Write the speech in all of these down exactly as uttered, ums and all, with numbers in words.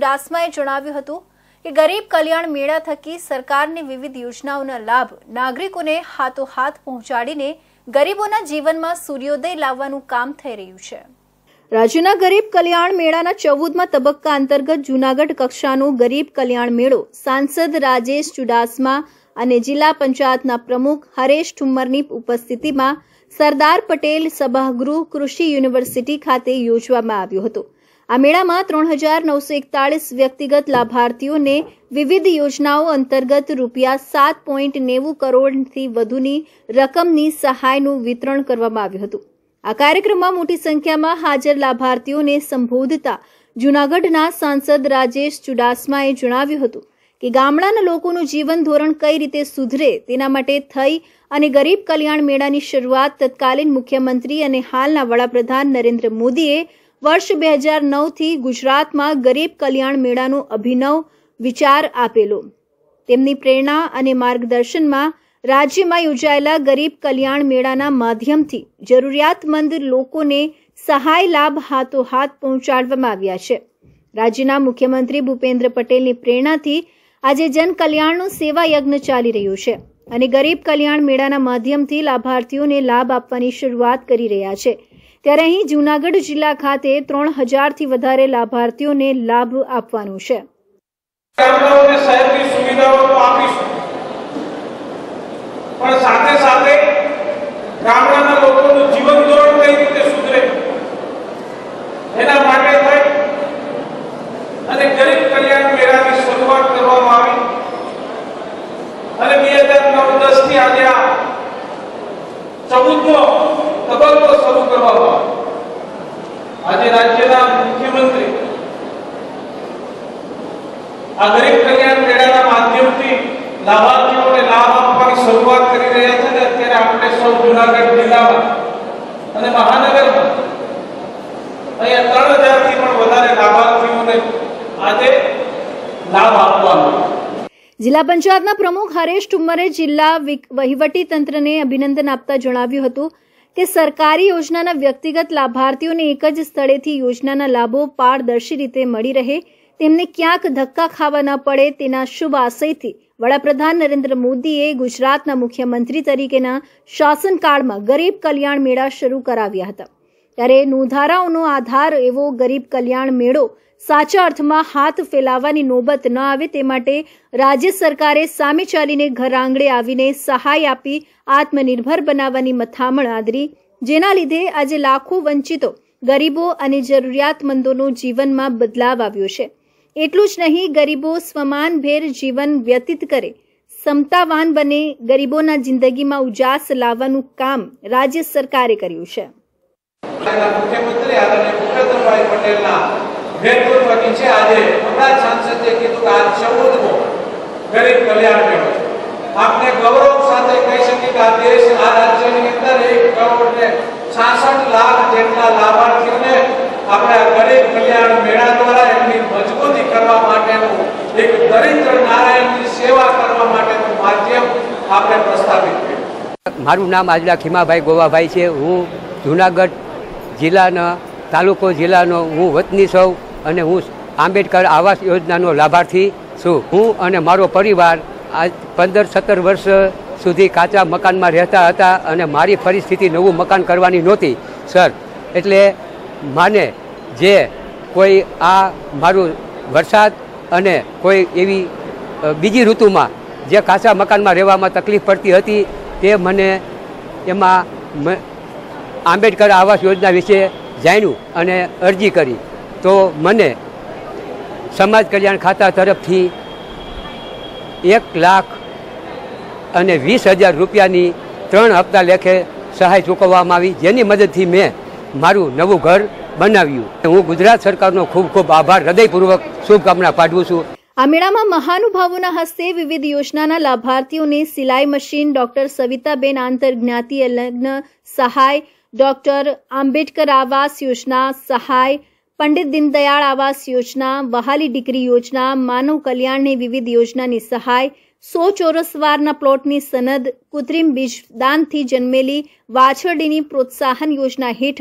ચુડાસમાએ જણાવ્યું હતું કે ગરીબ કલ્યાણ મેળા થકી સરકારની વિવિધ યોજનાઓના લાભ નાગરિકોને હાથોહાથ પહોંચાડીને ગરીબોના જીવનમાં સૂર્યોદય લાવવાનું કામ થઈ રહ્યું છે। રાજ્યના ગરીબ કલ્યાણ મેળાના ચૌદમા તબક્કા અંતર્ગત જૂનાગઢ કક્ષાનો ગરીબ કલ્યાણ મેળો સાંસદ રાજેશ ચુડાસમા અને જિલ્લા પંચાયતના પ્રમુખ હરેશ ઠુમ્મરની ઉપસ્થિતિમાં સરદાર પટેલ સભાગૃહ કૃષિ યુનિવર્સિટી ખાતે યોજવામાં આવ્યો હતો। આ મેળામાં ત્રણ હજાર નવસો એકતાળીસ વ્યક્તિગત લાભાર્થીઓને વિવિધ યોજનાઓ અંતર્ગત રૂપિયા સાત પોઈન્ટ નેવું કરોડથી વધુની રકમની સહાયનું વિતરણ કરવામાં આવ્યું હતું। આ કાર્યક્રમમાં મોટી સંખ્યામાં હાજર લાભાર્થીઓને સંબોધતા જૂનાગઢના સાંસદ રાજેશ ચુડાસમાએ જણાવ્યું હતું કે ગામડાના લોકોનું જીવન ધોરણ કઈ રીતે સુધરે તેના માટે થઈ અને ગરીબ કલ્યાણ મેળાની શરૂઆત તત્કાલીન મુખ્યમંત્રી અને હાલના વડાપ્રધાન નરેન્દ્ર મોદીએ વર્ષ બે હજાર નવથી ગુજરાતમાં ગરીબ કલ્યાણ મેળાનો અભિનવ વિચાર આપેલો। તેમની પ્રેરણા અને માર્ગદર્શનમાં રાજ્યમાં યોજાયેલા ગરીબ કલ્યાણ મેળાના માધ્યમથી જરૂરિયાતમંદ લોકોને સહાય લાભ હાથોહાથ પહોંચાડવામાં આવ્યા છે। રાજ્યના મુખ્યમંત્રી ભૂપેન્દ્ર પટેલની પ્રેરણાથી આજે જન કલ્યાણનો સેવા યજ્ઞ ચાલી રહ્યો છે અને ગરીબ કલ્યાણ મેળાના માધ્યમથી લાભાર્થીઓને લાભ આપવાની શરૂઆત કરી રહ્યા છે। ત્યારે અહીં જૂનાગઢ જિલ્લા ખાતે ત્રણ હજારથી વધારે લાભાર્થીઓને લાભ આપવાનો છે। ગામડાઓને શહેરની સુવિધાઓ તો આપીશું, પણ સાથે સાથે ગામડાના લોકોનું જીવન ધોરણ કઈ રીતે સુધરે એના માટે થઈ અને ગરીબ કલ્યાણ મેળાની શરૂઆત કરવામાં આવી અને બે હજાર નવ દસ થી આજે આ ચૌદમો તબક્કો શરૂ કરવામાં આવ્યો। આજે રાજ્યના મુખ્યમંત્રી આ ગરીબ કલ્યાણ મેળાના માધ્યમથી લાભાર્થીઓને લાભ આપવાની શરૂઆત કરી રહ્યા છે અને અત્યારે આપણે સૌ જૂનાગઢ જિલ્લામાં અને મહાનગરમાં અહીંયા ત્રણ હજાર થી પણ વધારે લાભાર્થીઓને આજે લાભ આપવાનો। જિલ્લા પંચાયતના પ્રમુખ હરેશ ઠુમ્મરે જિલ્લા વહીવટી તંત્રને અભિનંદન આપતા જણાવ્યું હતું કે સરકારી યોજનાના વ્યક્તિગત લાભાર્થીઓને એક જ સ્થળેથી યોજનાના લાભો પારદર્શી રીતે મળી રહે, તેમને ક્યાંક ધક્કા ખાવા ન પડે તેના શુભ આશયથી વડાપ્રધાન નરેન્દ્ર મોદીએ ગુજરાતના મુખ્યમંત્રી તરીકેના શાસનકાળમાં ગરીબ કલ્યાણ મેળા શરૂ કરાવ્યા હતા। ત્યારે નોંધારાઓનો આધાર એવો ગરીબ કલ્યાણ મેળો સાચા અર્થમાં હાથ ફેલાવવાની નોબત ન આવે તે માટે રાજ્ય સરકારે સામે ચાલીને ઘર આંગણે આવીને સહાય આપી આત્મનિર્ભર બનાવવાની મથામણ આદરી, જેના લીધે આજે લાખો વંચિતો, ગરીબો અને જરૂરિયાતમંદોનો જીવનમાં બદલાવ આવ્યો છે। એટલું જ નહીં, ગરીબો સ્વમાનભેર જીવન વ્યતીત કરે, સમતાવાન બને, ગરીબોના જિંદગીમાં ઉજાસ લાવવાનું કામ રાજ્ય સરકારે કર્યું છે। મુખ્યમંત્રી આદરણીય ભૂપેન્દ્રભાઈ પટેલના નેતૃત્વ નીચે આજે હમણાં સાંસદે કીધું કે આ ચૌદમો ગરીબ કલ્યાણ મેળો છે। આપને ગૌરવ સાથે કહી શકીએ કે આ દેશ આ રાજ્યની અંદર એક કરોડ ને છાસઠ લાખ જેટલા લાભાર્થીઓને આપણે આ ગરીબ કલ્યાણ મેળા દ્વારા એમની મજબૂતી કરવા માટેનું એક દરિદ્ર નારાયણની સેવા કરવા માટેનું માધ્યમ આપણે પ્રસ્થાપિત કર્યું। મારું નામ આજલા ખીમાભાઈ ગોવાભાઈ છે। હું જૂનાગઢ જિલ્લાના તાલુકો જિલ્લાનો હું વતની છું અને હું આંબેડકર આવાસ યોજનાનો લાભાર્થી છું। હું અને મારો પરિવાર આ પંદર સત્તર વર્ષ સુધી કાચા મકાનમાં રહેતા હતા અને મારી પરિસ્થિતિ નવું મકાન કરવાની નહોતી સર, એટલે માને જે કોઈ આ મારું વરસાદ અને કોઈ એવી બીજી ઋતુમાં જે કાચા મકાનમાં રહેવામાં તકલીફ પડતી હતી તે મને એમાં આંબેડકર આવાસ યોજના વિશે જાણ્યું અને અરજી કરી તો મને સમાજ કલ્યાણ ખાતા તરફથી એક લાખ અને વીસ હજાર રૂપિયાની ત્રણ હપ્તા લેખે સહાય ચૂકવવામાં આવી, જેની મદદથી મેં મારું નવું ઘર બનાવ્યું। હું ગુજરાત સરકારનો ખૂબ ખૂબ આભાર હૃદયપૂર્વક શુભકામના પાઠવું છું। આ મેળામાં મહાનુભાવોના હસ્તે વિવિધ યોજનાના લાભાર્થીઓને સિલાઈ મશીન, ડોક્ટર સવિતાબેન આંતરજ્ઞાતિ લગ્ન સહાય, ડોક્ટર આંબેડકર આવાસ યોજના સહાય, પંડિત દીનદયાળ આવાસ યોજના, વહાલી દીકરી યોજના, માનવ કલ્યાણની વિવિધ યોજનાની સહાય, સો ચોરસ વારના પ્લોટની સનદ, કૃત્રિમ બીજદાનથી જન્મેલી વાછરડીની પ્રોત્સાહન યોજના હેઠળ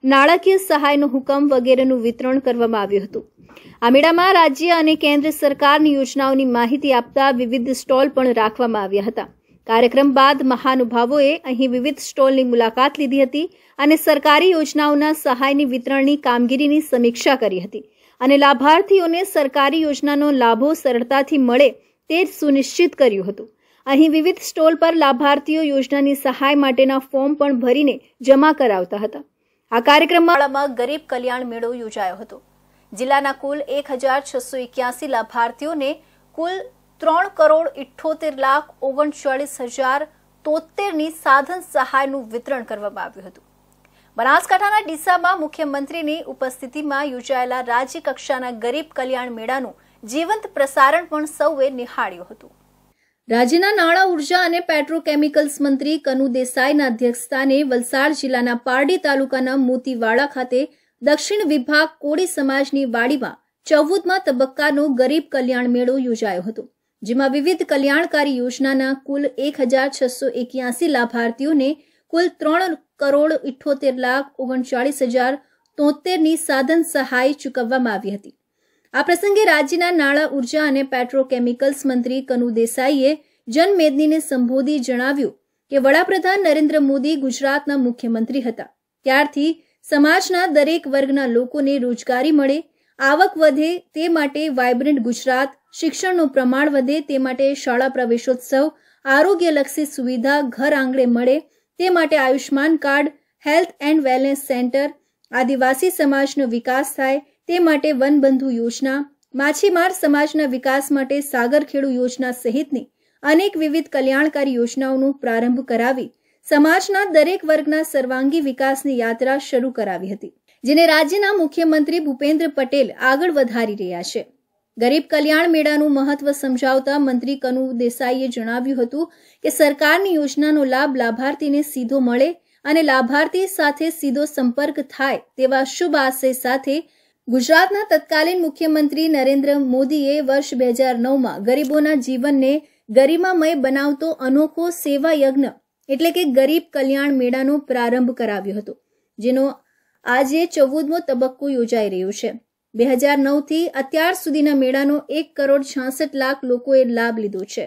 નાણાકીય સહાયનો હુકમ વગેરેનું વિતરણ કરવામાં આવ્યું હતું. આ મેળામાં રાજ્ય અને કેન્દ્ર સરકારની યોજનાઓની માહિતી આપતા વિવિધ સ્ટોલ પણ રાખવામાં આવ્યા હતા. કાર્યક્રમ બાદ મહાનુભાવોએ અહીં વિવિધ સ્ટોલની મુલાકાત લીધી હતી અને સરકારી યોજનાઓના સહાયની વિતરણની કામગીરીની સમીક્ષા કરી હતી અને લાભાર્થીઓને સરકારી યોજનાનો લાભો સરળતાથી મળે તે સુનિશ્ચિત કર્યું હતું. અહીં વિવિધ સ્ટોલ પર લાભાર્થીઓ યોજનાની સહાય માટેના ફોર્મ પણ ભરીને જમા કરાવતા હતા. આ કાર્યક્રમમાં ગરીબ કલ્યાણ મેળો યોજાયો હતો. જિલ્લાના કુલ એક હજાર છસો એક્યાસી લાભાર્થીઓને કુલ ત્રણ કરોડ ઇઠ્ઠોતેર લાખ ઓગણચાળીસ હજાર તોતેરની સાધન સહાયનું વિતરણ કરવામાં આવ્યું હતું. બનાસકાંઠાના ડીસામાં મુખ્યમંત્રીની ઉપસ્થિતિમાં યોજાયેલા રાજ્ય કક્ષાના ગરીબ કલ્યાણ મેળાનું જીવંત પ્રસારણ પણ સૌએ નિહાળ્યું હતું. રાજ્યના નાણાં ઉર્જા અને પેટ્રોકેમિકલ્સ મંત્રી કનુ દેસાઈના અધ્યક્ષસ્થાને વલસાડ જિલ્લાના પારડી તાલુકાના મોતીવાડા ખાતે દક્ષિણ વિભાગ કોળી સમાજની વાડીમાં ચૌદમા તબક્કાનો ગરીબ કલ્યાણ મેળો યોજાયો હતો, જેમાં વિવિધ કલ્યાણકારી યોજનાના કુલ એક હજાર છસો એક્યાસી લાભાર્થીઓને કુલ ત્રણ કરોડ ઇઠ્ઠોતેર લાખ ઓગણચાળીસ હજાર તોતેરની સાધન સહાય ચૂકવવામાં આવી હતી. આ પ્રસંગે રાજ્યના નાણાં ઉર્જા અને પેટ્રોકેમિકલ્સ મંત્રી કનુ દેસાઈએ જનમેદનીને સંબોધી જણાવ્યું કે વડાપ્રધાન નરેન્દ્ર મોદી ગુજરાતના મુખ્યમંત્રી હતા ત્યારથી સમાજના દરેક વર્ગના લોકોને રોજગારી મળે, આવક વધે તે માટે વાયબ્રન્ટ ગુજરાત, શિક્ષણનું પ્રમાણ વધે તે માટે શાળા પ્રવેશોત્સવ, આરોગ્યલક્ષી સુવિધા ઘર આંગણે મળે તે માટે Ayushman card, health and wellness centre, આદિવાસી સમાજનો વિકાસ થાય તે માટે વનબંધુ યોજના, માછીમાર સમાજના વિકાસ માટે સાગરખેડુ યોજના સહિતની અનેક વિવિધ કલ્યાણકારી યોજનાઓનો પ્રારંભ કરાવી સમાજના દરેક વર્ગના સર્વાંગી વિકાસની યાત્રા શરૂ કરાવી હતી, જેને રાજ્યના મુખ્યમંત્રી ભૂપેન્દ્ર પટેલ આગળ વધારી રહ્યા છે. ગરીબ કલ્યાણ મેળાનું મહત્વ સમજાવતા મંત્રી કનુ દેસાઈએ જણાવ્યું હતું કે સરકારની યોજનાનો લાભ લાભાર્થીને સીધો મળે અને લાભાર્થી સાથે સીધો સંપર્ક થાય તેવા શુભ આશય સાથે ગુજરાતના તત્કાલીન મુખ્યમંત્રી નરેન્દ્ર મોદીએ વર્ષ બે હજાર નવમાં ગરીબોના જીવનને ગરિમામય બનાવતો અનોખો સેવા યજ્ઞ એટલે કે ગરીબ કલ્યાણ મેળાનો પ્રારંભ કરાવ્યો હતો, જેનો આજે ચૌદમો તબક્કો યોજાઈ રહ્યો છે. બે હજાર નવથી અત્યાર સુધીના મેળાનો એક કરોડ છાસઠ લાખ લોકોએ લાભ લીધો છે.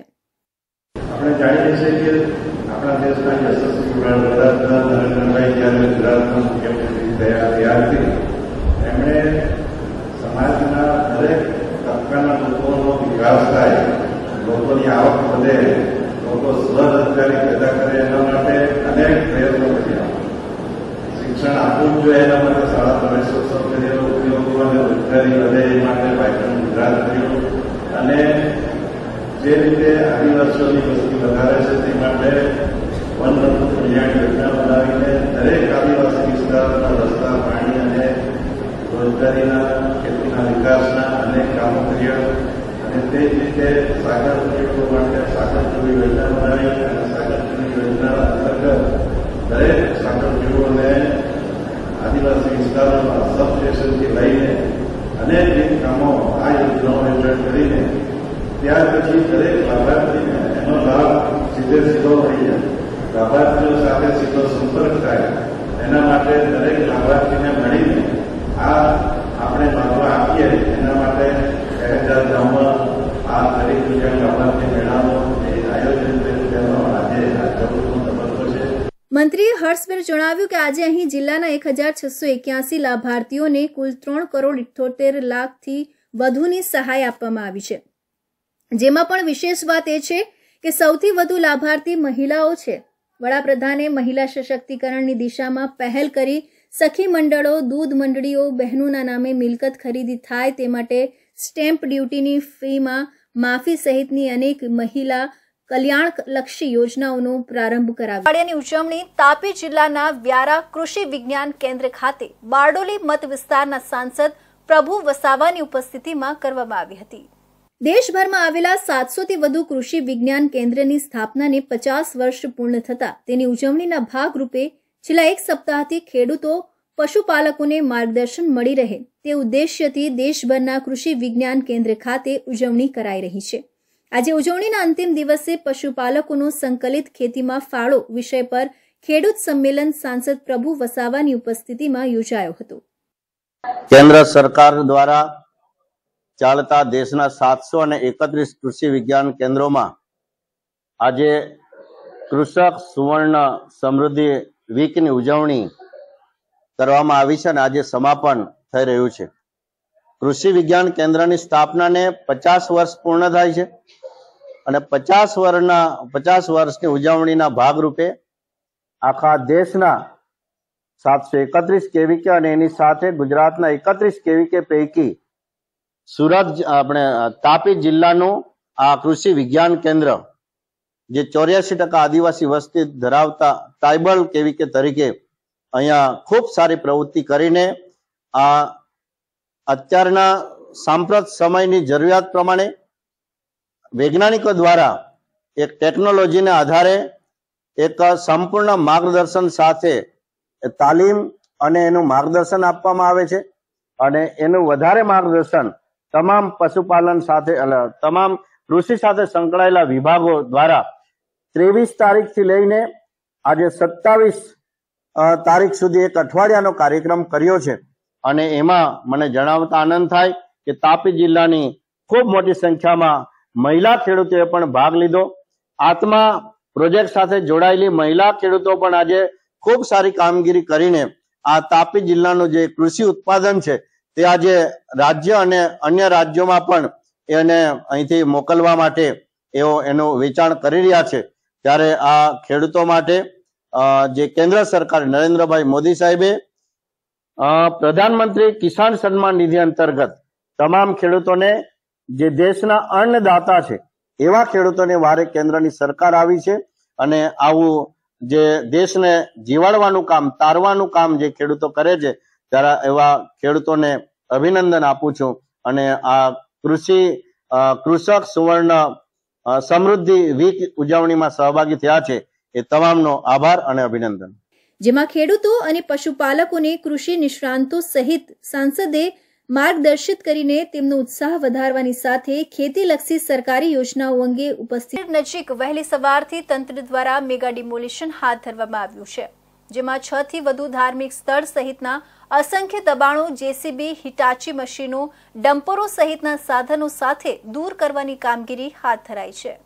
આપણે જાણીએ છીએ કે આપણા દેશના યશસ્વી વડાપ્રધાન નરેન્દ્રભાઈ જ્યારે ગુજરાતના મુખ્યમંત્રી થયા ત્યારથી એમણે સમાજના દરેક તબક્કાના લોકોનો વિકાસ થાય, લોકોની આવક વધે, લોકો સ્વરોજગારી પેદા કરે એના માટે અનેક પ્રયત્નો કર્યા. શિક્ષણ આપવું જોઈએ એના માટે શાળા પ્રવેશોત્સવ કર્યો, ઉદ્યોગો અને રોજગારી વધે એ માટે વાયબ્રન્ટ ગુજરાત કર્યું અને જે રીતે આદિવાસીઓની વસ્તી વધારે છે તે માટે વનબંધુ કલ્યાણ યોજના બનાવીને દરેક આદિવાસી વિસ્તારના રસ્તા, પાણી અને રોજગારીના, ખેતીના વિકાસના અનેક કામો કર્યા અને તે જ રીતે સાગર ખેડૂતો માટે સાગરખેડુ યોજના બનાવી અને સાગરખેડુ યોજના અંતર્ગત દરેક સાગર ખેડૂતોને આદિવાસી વિસ્તારોમાં સબ સ્ટેશનથી લઈને અનેક કામો આ યોજનાઓ હેઠળ કરીને ત્યાર પછી દરેક લાભાર્થીને એનો લાભ સીધે સીધો મળી જાય, લાભાર્થીઓ સાથે સીધો સંપર્ક થાય એના માટે દરેક લાભાર્થીને મળીને આ આપણે માગવા આપીએ એના માટે બે હજાર નવમાં આ ગરીબ કલ્યાણ લાભાર્થી મેળાનો જે આયોજન થયું તેનો આજે આ ચૌદમો તબક્કો છે. મંત્રીએ હર્ષભેર જણાવ્યું કે આજે અહીં જિલ્લાના એક હજાર છસો એક્યાસી લાભાર્થીઓને કુલ ત્રણ કરોડ ઇઠ્ઠોતેર લાખથી વધુની સહાય આપવામાં આવી છે, જેમાં પણ વિશેષ વાત એ છે કે સૌથી વધુ લાભાર્થી મહિલાઓ છે. વડાપ્રધાને મહિલા સશક્તિકરણની દિશામાં પહેલ કરી સખી મંડળો, દૂધ મંડળીઓ, બહેનોના નામે મિલકત ખરીદી થાય તે માટે સ્ટેમ્પ ડ્યુટીની ફીમાં માફી સહિતની અનેક મહિલા કલ્યાણલક્ષી યોજનાઓનો પ્રારંભ કરાવ્યો. દિવાળીની ઉજવણી તાપી જિલ્લાના વ્યારા કૃષિ વિજ્ઞાન કેન્દ્ર ખાતે બારડોલી મત વિસ્તારના સાંસદ પ્રભુ વસાવાની ઉપસ્થિતિમાં કરવામાં આવી હતી. દેશભરમાં આવેલા સાતસોથી વધુ કૃષિ વિજ્ઞાન કેન્દ્રની સ્થાપનાને પચાસ વર્ષ પૂર્ણ થતા તેની ઉજવણીના ભાગરૂપે છેલ્લા એક સપ્તાહથી ખેડૂતો, પશુપાલકોને માર્ગદર્શન મળી રહે તે ઉદ્દેશ્યથી દેશભરના કૃષિ વિજ્ઞાન કેન્દ્ર ખાતે ઉજવણી કરાઈ રહી છે. આજે ઉજવણીના અંતિમ દિવસે પશુપાલકોનો સંકલિત ખેતીમાં ફાળો વિષય પર ખેડૂત સંમેલન સાંસદ પ્રભુ વસાવાની ઉપસ્થિતિમાં યોજાયો હતો। કેન્દ્ર સરકાર દ્વારા ચાલતા દેશના સાતસો અને એકત્રીસ કૃષિ વિજ્ઞાન કેન્દ્રોમાં આજે કૃષક સુવર્ણ સમૃદ્ધિ વીકની ઉજવણી કરવામાં આવી છે અને આજે સમાપન થઈ રહ્યું છે। કૃષિ વિજ્ઞાન કેન્દ્રની સ્થાપનાને પચાસ વર્ષ પૂર્ણ થાય છે અને પચાસ વર્ષના પચાસ વર્ષની ઉજવણીના ભાગરૂપે આખા દેશના સાતસો એકત્રીસ કેવીકે અને એની સાથે ગુજરાતના એકત્રીસ કેવીકે પૈકી સુરત આપણે તાપી જિલ્લાનું આ કૃષિ વિજ્ઞાન કેન્દ્ર જે ચોર્યાસી ટકા આદિવાસી વસ્તી ધરાવતા ટ્રાઇબલ કેવીકે તરીકે અહીંયા ખૂબ સારી પ્રવૃત્તિ કરીને આ અત્યારના સાંપ્રત સમયની જરૂરિયાત પ્રમાણે વૈજ્ઞાનિકો દ્વારા એક ટેકનોલોજીના આધારે એક સંપૂર્ણ માર્ગદર્શન સાથે તાલીમ અને એનું માર્ગદર્શન આપવામાં આવે છે અને એનું વધારે માર્ગદર્શન તમામ પશુપાલન સાથે તમામ કૃષિ સાથે સંકળાયેલા વિભાગો દ્વારા ત્રેવીસ તારીખથી લઈને આજે સત્તાવીસ તારીખ સુધી એક અઠવાડિયાનો કાર્યક્રમ કર્યો છે અને એમાં મને જણાવતા આનંદ થાય કે તાપી જિલ્લાની ખૂબ મોટી સંખ્યામાં મહિલા ખેડૂતોએ પણ ભાગ લીધો। આત્મા પ્રોજેક્ટ સાથે જોડાયેલી મહિલા ખેડૂતો પણ આજે ખૂબ સારી કામગીરી કરીને આ તાપી જિલ્લાનું જે કૃષિ ઉત્પાદન છે તે આજે રાજ્ય અને અન્ય રાજ્યોમાં પણ એને અહીંથી મોકલવા માટે એઓ એનું વેચાણ કરી રહ્યા છે। ત્યારે આ ખેડૂતો માટે જે કેન્દ્ર સરકાર નરેન્દ્રભાઈ મોદી સાહેબે પ્રધાનમંત્રી કિસાન સન્માન નિધિ અંતર્ગત તમામ ખેડૂતોને જે દેશના અન્નદાતા છે એવા ખેડૂતોને વારે કેન્દ્રની સરકાર આવી છે અને આવું જે દેશને જીવાડવાનું કામ તારવાનું કામ જે ખેડૂતો કરે છે ત્યારે એવા ખેડૂતોને અભિનંદન આપું છું અને આ કૃષિ કૃષક સુવર્ણ સમૃદ્ધિ વીક ઉજવણીમાં સહભાગી થયા છે એ તમામનો આભાર અને અભિનંદન। જેમાં ખેડૂતો અને પશુપાલકોને કૃષિ નિષ્ણાંતો સહિત સાંસદે માર્ગદર્શિત કરીને તેમનો ઉત્સાહ વધારવાની સાથે ખેતીલક્ષી સરકારી યોજનાઓ અંગે ઉપસ્થિત નજીક વહેલી સવારથી તંત્ર દ્વારા મેગા ડિમોલિશન હાથ ધરવામાં આવ્યું છે, જેમાં છ થી વધુ ધાર્મિક સ્થળ સહિતના અસંખ્ય દબાણો, જેસીબી, હિટાચી મશીનો, ડમ્પરો સહિતના સાધનો સાથે દૂર કરવાની કામગીરી હાથ ધરાઈ છે।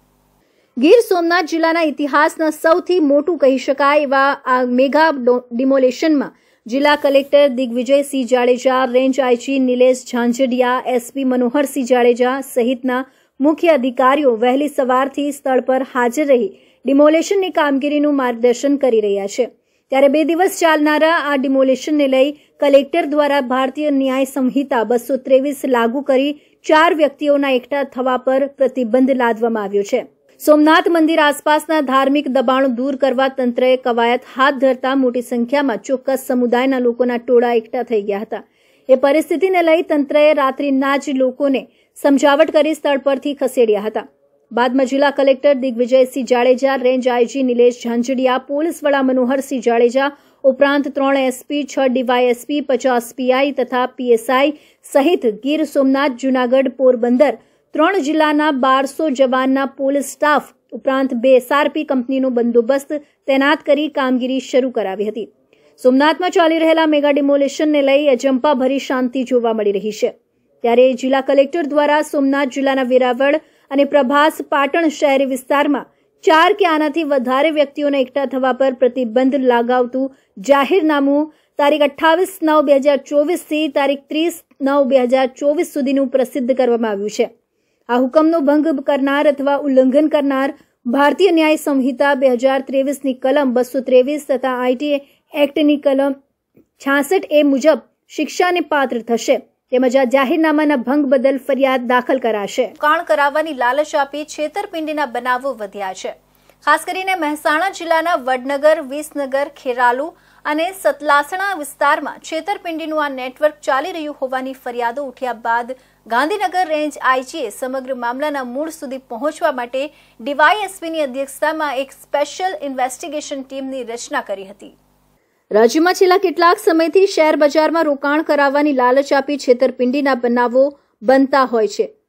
ગીર સોમનાથ જિલ્લાના ઇતિહાસના સૌથી મોટું કહી શકાય એવા આ મેગા ડિમોલેશનમાં જિલ્લા collector Digvijaysinh Jadeja, range IG Nilesh Jhanjhadiya, SP Manoharsinh Jadeja સહિતના મુખ્ય અધિકારીઓ વહેલી સવારથી સ્થળ પર હાજર રહી ડિમોલેશનની કામગીરીનું માર્ગદર્શન કરી રહ્યા છે। ત્યારે બે દિવસ ચાલનારા આ ડિમોલેશનને લઈ કલેક્ટર દ્વારા ભારતીય ન્યાય સંહિતા બસો ત્રેવીસ લાગુ કરી ચાર વ્યક્તિઓના એકઠા થવા પર પ્રતિબંધ લાદવામાં આવ્યો છે। સોમનાથ મંદિર આસપાસના ધાર્મિક દબાણો દૂર કરવા તંત્રએ કવાયત હાથ ધરતા મોટી સંખ્યામાં ચોક્કસ સમુદાયના લોકોના ટોળા એકઠા થઈ ગયા હતા। એ પરિસ્થિતિને લઈ તંત્રએ રાત્રિના જ લોકોને સમજાવટ કરી સ્થળ પરથી ખસેડ્યા હતા। બાદમાં જિલ્લા collector Digvijaysinh Jadeja, range IG Nilesh Jhanjhadiya, police વડા મનોહરસિંહ જાડેજા ઉપરાંત ત્રણ એસપી, છ ડીવાયએસપી, પચાસ પીઆઈ તથા પીએસઆઈ સહિત ગીર સોમનાથ, જૂનાગઢ, પોરબંદર ત્રણ જિલ્લાના બારસો જવાનના પોલીસ સ્ટાફ ઉપરાંત બે એસઆરપી કંપનીનો બંદોબસ્ત તૈનાત કરી કામગીરી શરૂ કરાવી હતી। સોમનાથમાં ચાલી રહેલા મેગા ડિમોલેશનને લઈ અજંપાભરી શાંતિ જોવા મળી રહી છે। ત્યારે જિલ્લા કલેક્ટર દ્વારા સોમનાથ જિલ્લાના વેરાવળ અને પ્રભાસ પાટણ શહેરી વિસ્તારમાં ચાર કે આનાથી વધારે વ્યક્તિઓને એકઠા થવા પર પ્રતિબંધ લગાવતું જાહેરનામું તારીખ અઠ્ઠાવીસ નવ બે હજાર ચોવીસથી તારીખ ત્રીસ નવ બે હજાર ચોવીસ સુધીનું પ્રસિદ્ધ કરવામાં આવ્યું છે। આ હુકમનો ભંગ કરનાર અથવા ઉલ્લંઘન કરનાર ભારતીય ન્યાય સંહિતા બે હજાર ત્રેવીસની કલમ બસો ત્રેવીસ તથા આઈટી એક્ટની કલમ છાસઠ એ મુજબ શિક્ષાને પાત્ર થશે। તેમજ આ જાહેરનામાના ભંગ બદલ ફરિયાદ દાખલ કરાશે। કાણ કરાવવાની લાલચ આપી છેતરપિંડીના બનાવો વધ્યા છે। ખાસ કરીને મહેસાણા જિલ્લાના વડનગર, વિસનગર, ખેરાલુ અને સતલાસણા વિસ્તારમાં છેતરપિંડીનું આ નેટવર્ક ચાલી રહ્યું હોવાની ફરિયાદો ઉઠ્યા બાદ ગાંધીનગર રેન્જ આઈજીએ સમગ્ર મામલાના મૂળ સુધી પહોંચવા માટે ડીવાયએસપીની અધ્યક્ષતામાં એક સ્પેશિયલ ઇન્વેસ્ટિગેશન ટીમની રચના કરી હતી। રાજ્યમાં છેલ્લા કેટલાક સમયથી શેર બજારમાં રોકાણ કરાવવાની લાલચ આપી છેતરપિંડીના બનાવો બનતા હોય છે।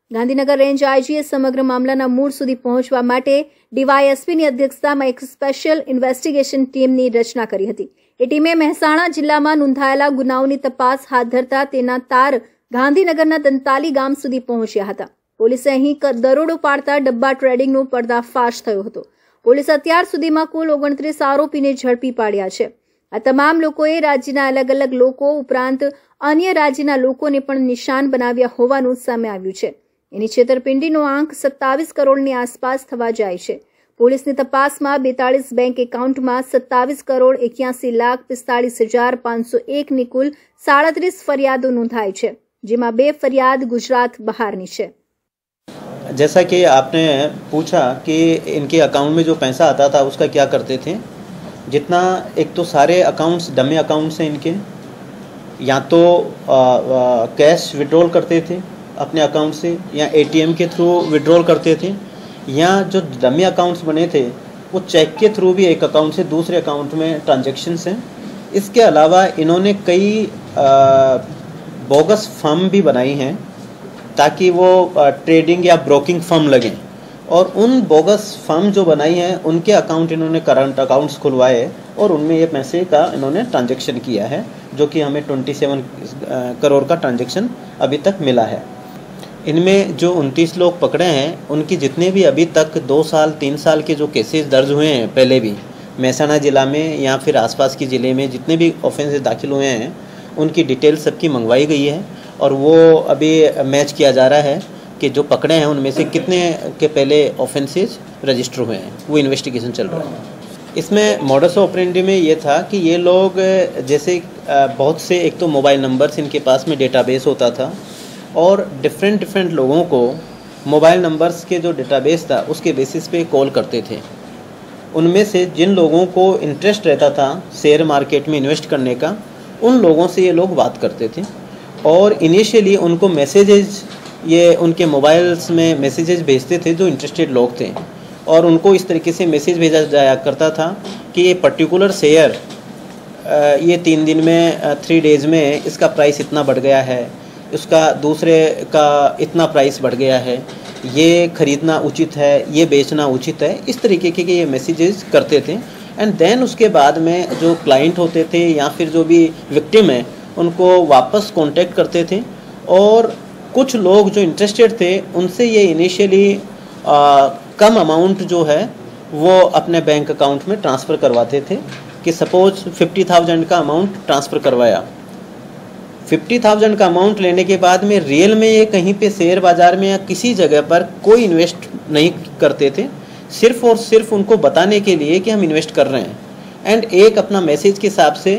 ગાંધીનગર રેન્જ આઈજીએ સમગ્ર મામલાના મૂળ સુધી પહોંચવા માટે ડીવાયએસપીની અધ્યક્ષતામાં એક સ્પેશિયલ ઇન્વેસ્ટિગેશન ટીમની રચના કરી હતી. એ ટીમે મહેસાણા જિલ્લામાં નોંધાયેલા ગુનાઓની તપાસ હાથ ધરતા તેના તાર ગાંધીનગરના દંતાલી ગામ સુધી પહોંચ્યા હતા. પોલીસે અહીં દરોડો પાડતા ડબ્બા ટ્રેડિંગનો પર્દાફાશ થયો હતો. પોલીસે અત્યાર સુધીમાં કુલ ઓગણત્રીસ આરોપીને ઝડપી પાડ્યા છે. આ તમામ લોકોએ રાજ્યના અલગ અલગ લોકો ઉપરાંત અન્ય રાજ્યના લોકોને પણ નિશાન બનાવ્યા હોવાનું સામે આવ્યું છે. એની છેતરપિંડીનો આંક સત્તાવીસ કરોડની આસપાસ થવા જાય છે. પોલીસની તપાસમાં બેતાળીસ બેંક એકાઉન્ટમાં સત્તાવીસ કરોડ એક્યાસી લાખ પિસ્તાળીસ હજાર પાંચસો એકની કુલ સાડત્રીસ ફરિયાદો નોંધાઈ છે, જેમાં બે ફરિયાદ ગુજરાત બહારની છે. जैसा कि आपने पूछा कि इनके अकाउंट में जो पैसा आता था उसका क्या करते थे, जितना एक तो सारे अकाउंट्स डमी अकाउंट्स हैं इनके, या तो कैश विड्रॉल करते थे अपने अकाउंट से या एटीएम के थ्रू विड्रॉल करते थे, या जो डमी अकाउंट्स बने थे वो चेक के थ्रू भी एक अकाउंट से दूसरे अकाउंट में ट्रांजैक्शंस हैं. इसके अलावा इन्होंने कई बोगस फर्म भी बनाई हैं ताकि वो ट्रेडिंग या ब्रोकिंग फर्म लगें, और उन बोगस फर्म जो बनाई हैं उनके अकाउंट इन्होंने करंट अकाउंट्स खुलवाए और उनमें ये पैसे का इन्होंने ट्रांजैक्शन किया है, जो कि हमें सत्ताईस करोड़ का ट्रांजैक्शन अभी तक मिला है. इनमें जो उनतीस लोग पकड़े हैं उनकी जितने भी अभी तक दो साल तीन साल के जो केसेस दर्ज हुए हैं पहले भी महसाणा ज़िला में या फिर आसपास के ज़िले में जितने भी ऑफेंसेस दाखिल हुए हैं उनकी डिटेल सबकी मंगवाई गई है, और वो अभी मैच किया जा रहा है कि जो पकड़े हैं उनमें से कितने के पहले ऑफेंसेस रजिस्टर हुए हैं, वो इन्वेस्टिगेशन चल रहा है. इसमें मॉडस ऑपरेंडी में ये था कि ये लोग जैसे बहुत से एक तो मोबाइल नंबर्स इनके पास में डेटाबेस होता था, और डिफरेंट डिफरेंट लोगों को मोबाइल नंबर्स के जो डेटाबेस था उसके बेसिस पे कॉल करते थे. उनमें से जिन लोगों को इंटरेस्ट रहता था शेयर मार्केट में इन्वेस्ट करने का, उन लोगों से ये लोग बात करते थे, और इनिशियली उनको मैसेजेस ये उनके मोबाइल्स में मैसेजेस भेजते थे जो इंटरेस्टेड लोग थे, और उनको इस तरीके से मैसेज भेजा जाया करता था कि ये पर्टिकुलर शेयर ये तीन दिन में थ्री डेज़ में इसका प्राइस इतना बढ़ गया है, उसका दूसरे का इतना प्राइस बढ़ गया है, ये खरीदना उचित है, ये बेचना उचित है. इस तरीके के ये मैसेजेस करते थे. एंड देन उसके बाद में जो क्लाइंट होते थे या फिर जो भी विक्टिम है उनको वापस कांटेक्ट करते थे, और कुछ लोग जो इंटरेस्टेड थे उनसे ये इनिशियली कम अमाउंट जो है वो अपने बैंक अकाउंट में ट्रांसफ़र करवाते थे. कि सपोज फिफ्टी थाउजेंड का अमाउंट ट्रांसफ़र करवाया, फिफ्टी थाउजेंड का अमाउंट लेने के बाद में रियल में ये कहीं पे शेयर बाज़ार में या किसी जगह पर कोई इन्वेस्ट नहीं करते थे, सिर्फ़ और सिर्फ उनको बताने के लिए कि हम इन्वेस्ट कर रहे हैं. एंड एक अपना मैसेज के हिसाब से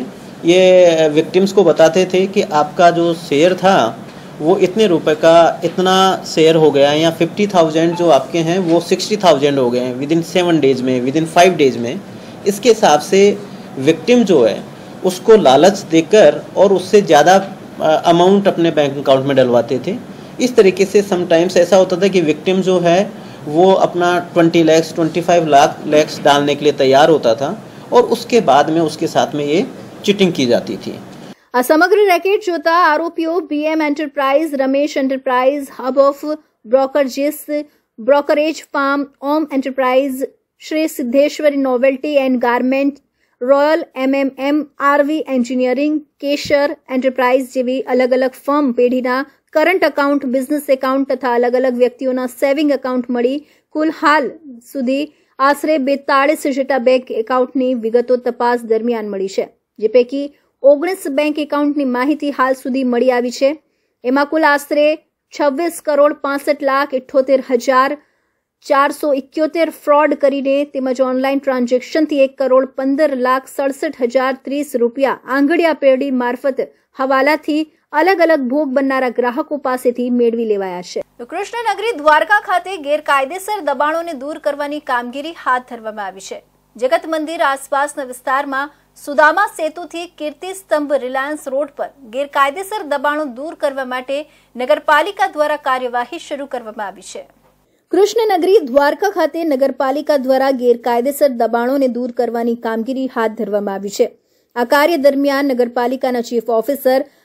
ये विक्टिम्स को बताते थे कि आपका जो शेयर था वो इतने रुपए का इतना शेयर हो गया, या फिफ्टी थाउजेंड जो आपके हैं वो सिक्सटी थाउजेंड हो गए हैं विद इन सेवन डेज़ में, विद इन फाइव डेज़ में. इसके हिसाब से विक्टिम जो है उसको लालच देकर और उससे ज़्यादा अमाउंट अपने बैंक अकाउंट में डलवाते थे. इस तरीके से समटाइम्स ऐसा होता था कि विक्टिम जो है वो अपना twenty lakhs twenty five lakh lakhs डालने के लिए तैयार होता था, और उसके बाद में उसके साथ में ये ચીટિંગ કી જાતી હતી. આ સમગ્ર રેકેટ જોતા આરોપીઓ BM enterprise, Ramesh enterprise, hub of brokerages, brokerage firm, Om enterprise, Shri Siddheshwari novelty and garment, royal MMM, RV engineering, Keshar enterprise જેવી અલગ અલગ ફર્મ પેઢીના કરંટ એકાઉન્ટ, બિઝનેસ એકાઉન્ટ તથા અલગ અલગ વ્યક્તિઓના સેવિંગ એકાઉન્ટ મળી કુલ હાલ સુધી આશરે બેતાળીસ જેટલા બેંક એકાઉન્ટની વિગતો તપાસ દરમિયાન મળી છે, જે પૈકી ઓગણીસ બેંક એકાઉન્ટની માહિતી હાલ સુધી મળી આવી છે. એમાં કુલ આશરે છવ્વીસ કરોડ પાસઠ લાખ ઇઠ્ઠોતેર હજાર ચારસો ઇક્યોતેર ફ્રોડ કરીને તેમજ ઓનલાઈન ટ્રાન્ઝેક્શનથી એક કરોડ પંદર લાખ સડસઠ હજાર ત્રીસ રૂપિયા આંગળીયા પેઢી મારફત હવાલાથી અલગ અલગ ભોગ બનનારા ગ્રાહકો પાસેથી મેળવી લેવાયા છે. કૃષ્ણનગરી દ્વારકા ખાતે ગેરકાયદેસર દબાણોને દૂર કરવાની કામગીરી હાથ ધરવામાં આવી છે. જગત મંદિર આસપાસના વિસ્તારમાં સુદામા સેતુથી કીર્તિ સ્તંભ રિલાયન્સ રોડ પર ગેરકાયદેસર દબાણો દૂર કરવા માટે નગરપાલિકા દ્વારા કાર્યવાહી શરૂ કરવામાં આવી છે. કૃષ્ણનગરી દ્વારકા ખાતે નગરપાલિકા દ્વારા ગેરકાયદેસર દબાણોને દૂર કરવાની કામગીરી હાથ ધરવામાં આવી છે. આ કાર્ય દરમિયાન નગરપાલિકાના ચીફ ઓફિસર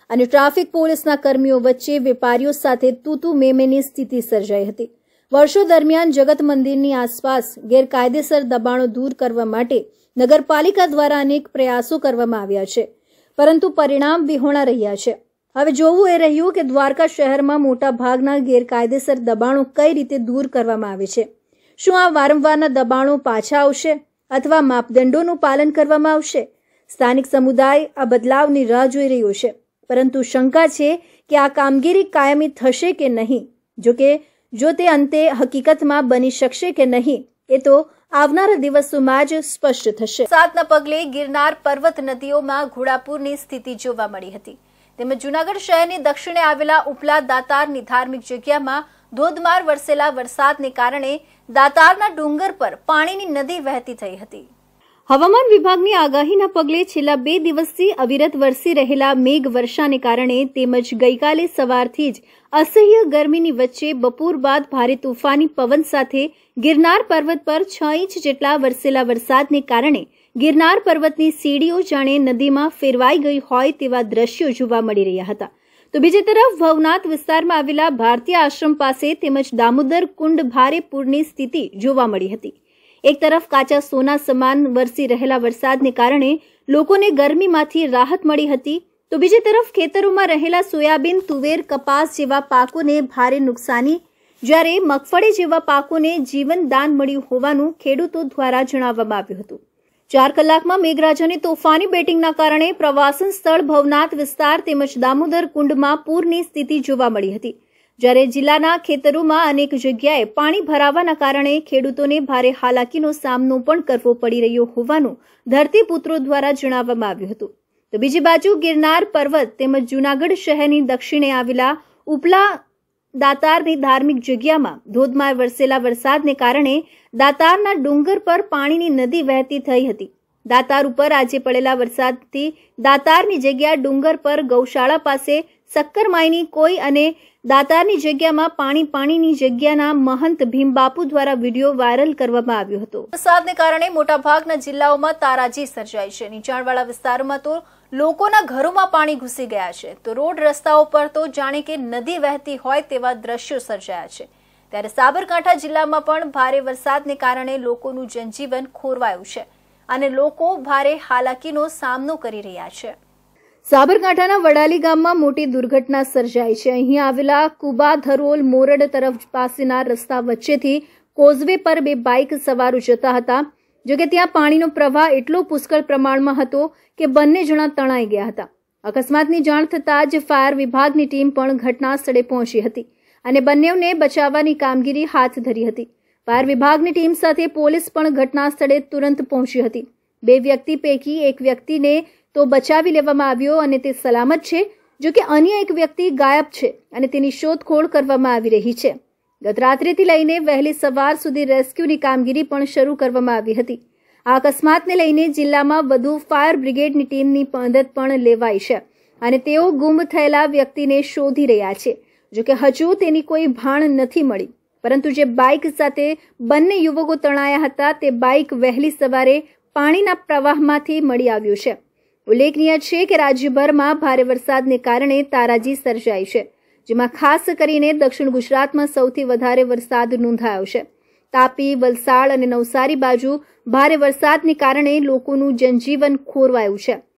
અને ટ્રાફિક પોલીસના કર્મીઓ વચ્ચે વેપારીઓ સાથે તૂતુ મેમેની સ્થિતિ સર્જાઈ હતી. વર્ષો દરમિયાન જગત મંદિરની આસપાસ ગેરકાયદેસર દબાણો દૂર કરવા માટે નગરપાલિકા દ્વારા અનેક પ્રયાસો કરવામાં આવ્યા છે, પરંતુ પરિણામ વિહોણા રહ્યા છે. હવે જોવું એ રહ્યું કે દ્વારકા શહેરમાં મોટા ભાગના ગેરકાયદેસર દબાણો કઈ રીતે દૂર કરવામાં આવે છે. શું આ વારંવારના દબાણો પાછા આવશે અથવા માપદંડોનું પાલન કરવામાં આવશે? સ્થાનિક સમુદાય આ બદલાવની રાહ જોઈ રહ્યો છે, પરંતુ શંકા છે કે આ કામગીરી કાયમી થશે કે નહીં. જોકે જો તે અંતે હકીકતમાં બની શકશે કે નહીં એ તો આવનારા દિવસોમાં જ સ્પષ્ટ થશે. વરસાદના પગલે ગિરનાર પર્વત નદીઓમાં ઘોડાપૂરની સ્થિતિ જોવા મળી હતી. તેમજ જૂનાગઢ શહેરની દક્ષિણે આવેલા ઉપલા દાતારની ધાર્મિક જગ્યામાં ધોધમાર વરસેલા વરસાદને કારણે દાતારના ડુંગર પર પાણીની નદી વહેતી થઈ હતી. હવામાન વિભાગની આગાહીના પગલે છેલ્લા બે દિવસથી અવિરત વરસી રહેલા મેઘ વર્ષાને કારણે તેમજ ગઈકાલે સવારથી જ અસહ્ય ગરમીની વચ્ચે બપોર બાદ ભારે તોફાની પવન સાથે ગિરનાર પર્વત પર છ ઇંચ જેટલા વરસેલા વરસાદને કારણે ગિરનાર પર્વતની સીડીઓ જાણે નદીમાં ફેરવાઈ ગઈ હોય તેવા દ્રશ્યો જોવા મળી રહ્યા હતા. તો બીજી તરફ ભવનાથ વિસ્તારમાં આવેલા ભારતીય આશ્રમ પાસે તેમજ દામોદર કુંડ ભારે પૂરની સ્થિતિ જોવા મળી હતી. એક તરફ કાચા સોના સમાન વરસી રહેલા વરસાદને કારણે લોકોને ગરમીમાંથી રાહત મળી હતી, તો બીજી તરફ ખેતરોમાં રહેલા સોયાબીન, તુવેર, કપાસ જેવા પાકોને ભારે નુકસાની, જ્યારે મગફળી જેવા પાકોને જીવનદાન મળ્યું હોવાનું ખેડૂતો દ્વારા જણાવવામાં આવ્યું હતું. ચાર કલાકમાં મેઘરાજાની તોફાની બેટિંગના કારણે પ્રવાસન સ્થળ ભવનાથ વિસ્તાર તેમજ દામોદર કુંડમાં પૂરની સ્થિતિ જોવા મળી હતી, જ્યારે જિલ્લાના ખેતરોમાં અનેક જગ્યાએ પાણી ભરાવાના કારણે ખેડૂતોને ભારે હાલાકીનો સામનો પણ કરવો પડી રહ્યો હોવાનું ધરતીપુત્રો દ્વારા જણાવવામાં આવ્યું હતું. તો બીજી બાજુ ગિરનાર પર્વત તેમજ જૂનાગઢ શહેરની દક્ષિણે આવેલા ઉપલા દાતારની ધાર્મિક જગ્યામાં ધોધમાર વરસેલા વરસાદને કારણે દાતારના ડુંગર પર પાણીની નદી વહેતી થઈ હતી. દાતાર ઉપર આજે પડેલા વરસાદથી દાતારની જગ્યા ડુંગર પર ગૌશાળા પાસે સક્કરમાઈની કોઈ અને દાતારની જગ્યામાં પાણી પાણીની જગ્યાના મહંત ભીમબાપુ દ્વારા વિડીયો વાયરલ કરવામાં આવ્યો હતો. વરસાદને કારણે મોટાભાગના જિલ્લાઓમાં તારાજી સર્જાઈ છે. નીચાણવાળા વિસ્તારોમાં તો લોકોના ઘરોમાં પાણી ઘૂસી ગયા છે, તો રોડ રસ્તાઓ પર તો જાણે કે નદી વહેતી હોય તેવા દ્રશ્યો સર્જાયા છે. ત્યારે સાબરકાંઠા જિલ્લામાં પણ ભારે વરસાદને કારણે લોકોનું જનજીવન ખોરવાયું છે અને લોકો ભારે હાલાકીનો સામનો કરી રહ્યા છે. સાબરકાંઠાના વડાલી ગામમાં મોટી દુર્ઘટના સર્જાઈ છે. અહીં આવેલા કુબા ધરોલ મોરડ તરફ પાસેના રસ્તા વચ્ચેથી કોઝવે પર બે બાઇક સવારો જતા હતા. જોકે ત્યાં પાણીનો પ્રવાહ એટલો પુષ્કળ પ્રમાણમાં હતો કે બંને જણા તણાઈ ગયા હતા. અકસ્માતની જાણ થતાં જ ફાયર વિભાગની ટીમ પણ ઘટના સ્થળે પહોંચી હતી અને બંનેને બચાવવાની કામગીરી હાથ ધરી હતી. ફાયર વિભાગની ટીમ સાથે પોલીસ પણ ઘટના સ્થળે તુરંત પહોંચી હતી. બે વ્યક્તિ પૈકી એક વ્યક્તિને તો બચાવી લેવામાં આવ્યો અને તે સલામત છે, જો કે અન્ય એક વ્યક્તિ ગાયબ છે અને તેની શોધખોળ કરવામાં આવી રહી છે. ગત રાત્રિથી લઈને વહેલી સવાર સુધી રેસ્ક્યુની કામગીરી પણ શરૂ કરવામાં આવી હતી. આ અકસ્માતને લઈને જિલ્લામાં વધુ ફાયર બ્રિગેડની ટીમની મદદ પણ લેવાઈ છે અને તેઓ ગુમ થયેલા વ્યક્તિને શોધી રહ્યા છે. જો કે હજુ તેની કોઈ ભાણ નથી મળી, પરંતુ જે બાઇક સાથે બંને યુવકો તણાયા હતા તે બાઇક વહેલી સવારે પાણીના પ્રવાહમાંથી મળી આવ્યું છે. ઉલ્લેખનીય છે કે રાજ્યભરમાં ભારે વરસાદને કારણે તારાજી સર્જાઈ છે, જેમાં ખાસ કરીને દક્ષિણ ગુજરાતમાં સૌથી વધારે વરસાદ નોંધાયો છે. તાપી, વલસાડ અને નવસારી બાજુ ભારે વરસાદને કારણે લોકોનું જનજીવન ખોરવાયું છે.